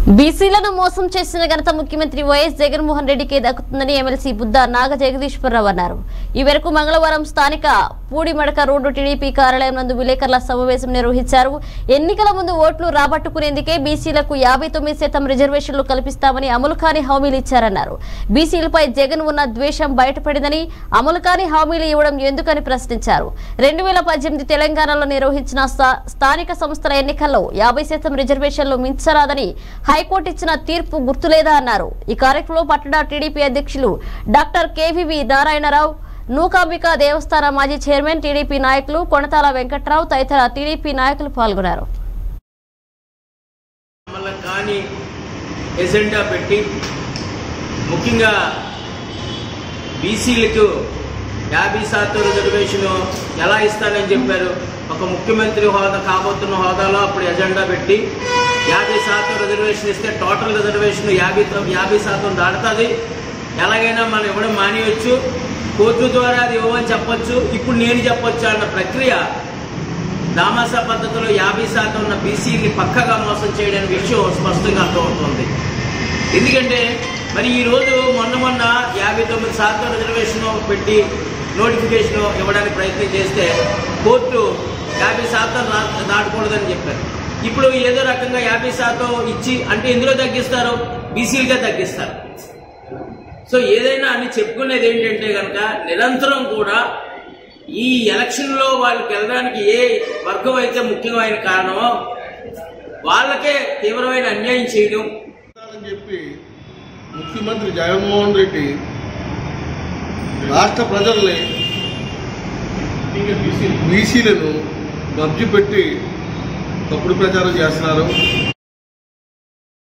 బీసీలను మోసం చేసిన ఘనత ముఖ్యమంత్రి వైఎస్ జగన్మోహన్ రెడ్డికి దక్కుతుందని ఎమ్మెల్సీ బుద్ధ నాగ జగదీశ్వరరావు అన్నారు. ఈ మేరకు మంగళవారం స్థానిక పూడిమడక రోడ్డు టీడీపీ కార్యాలయం నందు విలేకరుల సమావేశం నిర్వహించారు. ఎన్నికల ముందు ఓట్లు రాబట్టుకునేందుకే బీసీలకు 59% రిజర్వేషన్లు కల్పిస్తామని అమలు కాని హామీలు ఇచ్చారన్నారు. బీసీలపై జగన్ ఉన్న ద్వేషం బయటపడిందని, అమలు కాని హామీలు ఇవ్వడం ఎందుకని ప్రశ్నించారు. 2018 తెలంగాణలో నిర్వహించిన స్థానిక సంస్థల ఎన్నికల్లో 50% రిజర్వేషన్లు మించరాదని హైకోర్టు ఇచ్చిన తీర్పు గుర్తులేదా అన్నారు. ఈ కార్యక్రమంలో పట్టణ టీడీపీ అధ్యక్షులు డాక్టర్ కేవీవి నారాయణరావు, నూకాంబిక దేవస్థాన మాజీ చైర్మన్, టీడీపీ నాయకులు కొణతాల వెంకట్రావు తదితర టీడీపీ నాయకులు పాల్గొన్నారు. ఎజెండా పెట్టి ముఖ్యంగా బీసీలకు 50% రిజర్వేషన్ ఎలా ఇస్తానని చెప్పారు. ఒక ముఖ్యమంత్రి హోదా కాబోతున్న హోదాలో అప్పుడు ఎజెండా పెట్టి 50% రిజర్వేషన్ ఇస్తే టోటల్ రిజర్వేషన్ 50% దాటుతుంది. ఎలాగైనా మనం ఇవ్వడం మానేయచ్చు, కోర్టు ద్వారా అది ఇవ్వమని చెప్పొచ్చు, ఇప్పుడు నేను చెప్పొచ్చు అన్న ప్రక్రియ దామాసా పద్ధతిలో 50% ఉన్న బీసీని పక్కగా మోసం చేయడానికి విషయం స్పష్టంగా అర్థమవుతుంది. ఎందుకంటే మరి ఈరోజు మొన్న 59% రిజర్వేషన్ పెట్టి నోటిఫికేషన్ ఇవ్వడానికి ప్రయత్నం చేస్తే కోర్టు 50% దాటకూడదని చెప్పారు. ఇప్పుడు ఏదో రకంగా 50% ఇచ్చి అంటే ఎందులో తగ్గిస్తారు, బీసీలుగా తగ్గిస్తారు. సో ఏదైనా అని చెప్పుకునేది ఏంటంటే కనుక నిరంతరం కూడా ఈ ఎలక్షన్లో వాళ్ళకి వెళ్ళడానికి ఏ వర్గం అయితే ముఖ్యమైన కారణమో వాళ్ళకే తీవ్రమైన అన్యాయం చేయడం అని చెప్పి ముఖ్యమంత్రి జగన్మోహన్ రెడ్డి రాష్ట్ర ప్రజల్ని బీసీలను మభ్యపెట్టి తప్పుడు ప్రచారం చేస్తున్నారు.